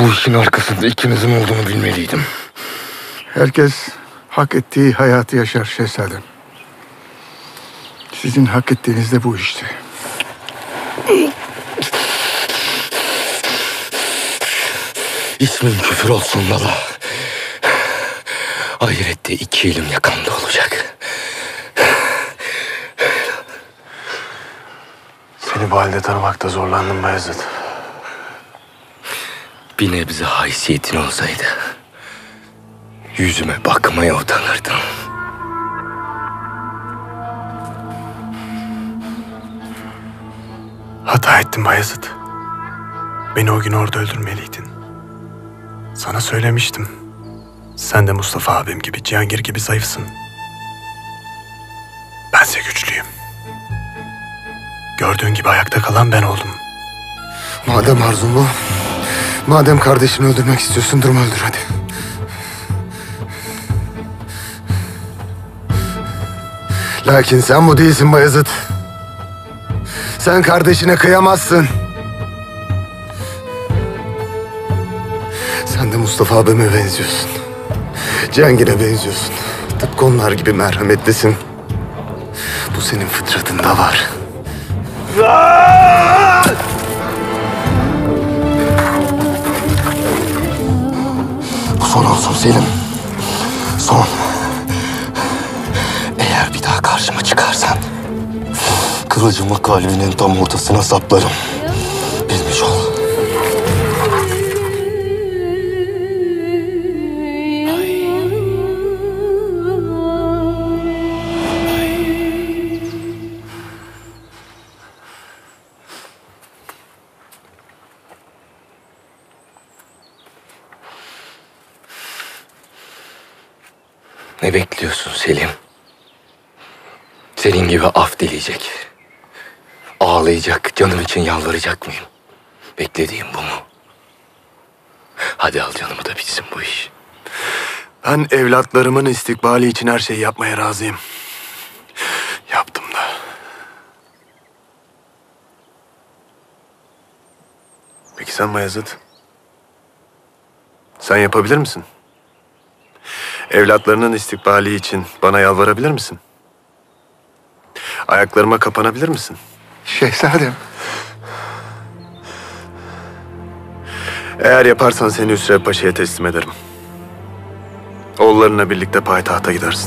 Bu işin arkasında ikinizin olduğunu bilmeliydim. Herkes hak ettiği hayatı yaşar şehzadem. Sizin hak ettiğiniz de bu işte. İsmin küfür olsun Lala. Ahirette iki elim yakamda olacak. Seni bu halde tanımakta zorlandım Bayezid. Bir nebze haysiyetin olsaydı yüzüme bakmaya utanırdın. Hata ettim Bayezid. Beni o gün orada öldürmeliydin. Sana söylemiştim. Sen de Mustafa abim gibi, Cihangir gibi zayıfsın. Bense güçlüyüm. Gördüğün gibi ayakta kalan ben oldum. Madem arzun bu, madem kardeşini öldürmek istiyorsun, durma öldür hadi. Lakin sen bu değilsin Bayezid. Sen kardeşine kıyamazsın. Sen de Mustafa abime benziyorsun. Cihangir'e benziyorsun. Tıpkı onlar gibi merhametlisin. Bu senin fıtratında var. Bu son olsun Selim. Son. Eğer bir daha karşıma çıkarsan kılıcımı kalbinin tam ortasına saplarım. Bilmiş ol. Ne bekliyorsun Selim? Senin gibi af dileyecek, ağlayacak, canım için yalvaracak mıyım? Beklediğim bu mu? Hadi al canımı da bitsin bu iş. Ben evlatlarımın istikbali için her şeyi yapmaya razıyım. Yaptım da. Peki sen Bayezid? Sen yapabilir misin? Evlatlarının istikbali için bana yalvarabilir misin? Ayaklarıma kapanabilir misin? Şehzadem. Eğer yaparsan seni Hüsrev Paşa'ya teslim ederim. Oğullarınla birlikte payitahta gidersin.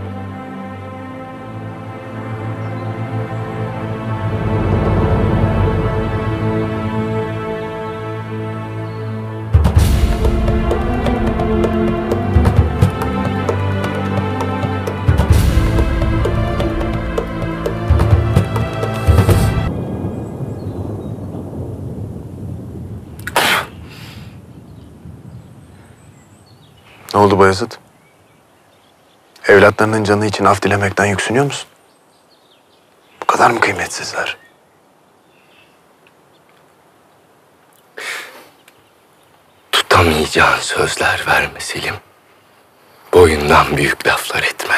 Ne oldu Bayezid? Evlatlarının canı için af dilemekten yüksünüyor musun? Bu kadar mı kıymetsizler? Tutamayacağın sözler verme Selim. Boyundan büyük laflar etme.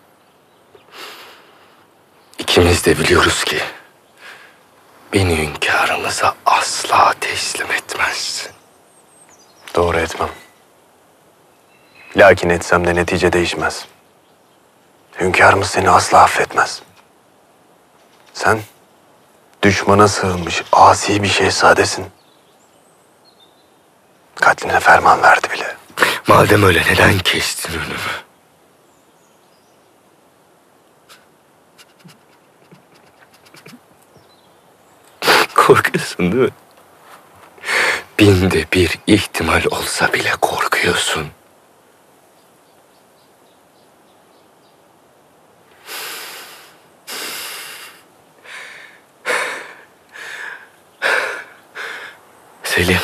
İkimiz de biliyoruz ki beni hünkârımıza asla teslim etmezsin. Doğru, etmem. Lakin etsem de netice değişmez. Hünkârımız seni asla affetmez. Sen düşmana sığınmış asi bir şehzadesin. Katline ferman verdi bile. Madem öyle neden kestin önümü? Korkuyorsun değil mi? Binde bir ihtimal olsa bile korkuyorsun. Selim.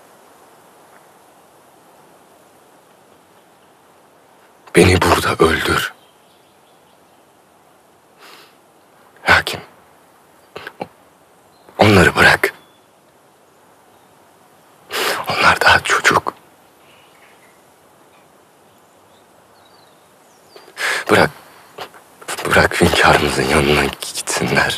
Beni burada öldür. Lakin onları bırak. Onlar daha çocuk. Bırak hünkârımızın yanına gitsinler.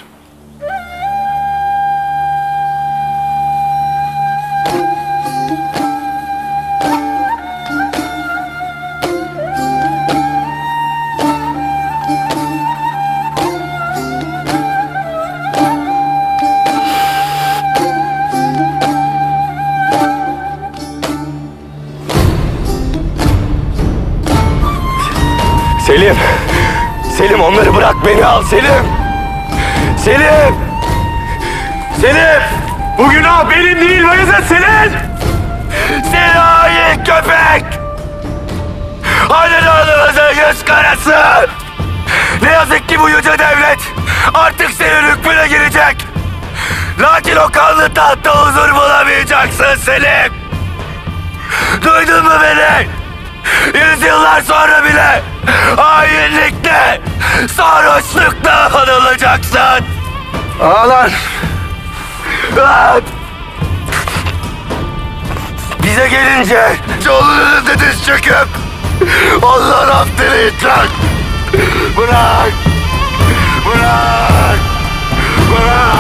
Selim! Selim onları bırak, beni al Selim! Selim! Selim! Bu günah benim değil, Bayezid senin! Seni hain köpek! Halil oğlumuzun yüz karası! Ne yazık ki bu yüce devlet artık senin hükmüne girecek! Lakin o kanlı tahtta huzur bulamayacaksın Selim! Duydun mu beni? Yüzyıllar sonra bile hainlikle, sarhoşlukla anılacaksın! Ağalar! Lan! Bize gelince yolun önünde diz çöküp onların affını itrak! Bırak! Bırak! Bırak!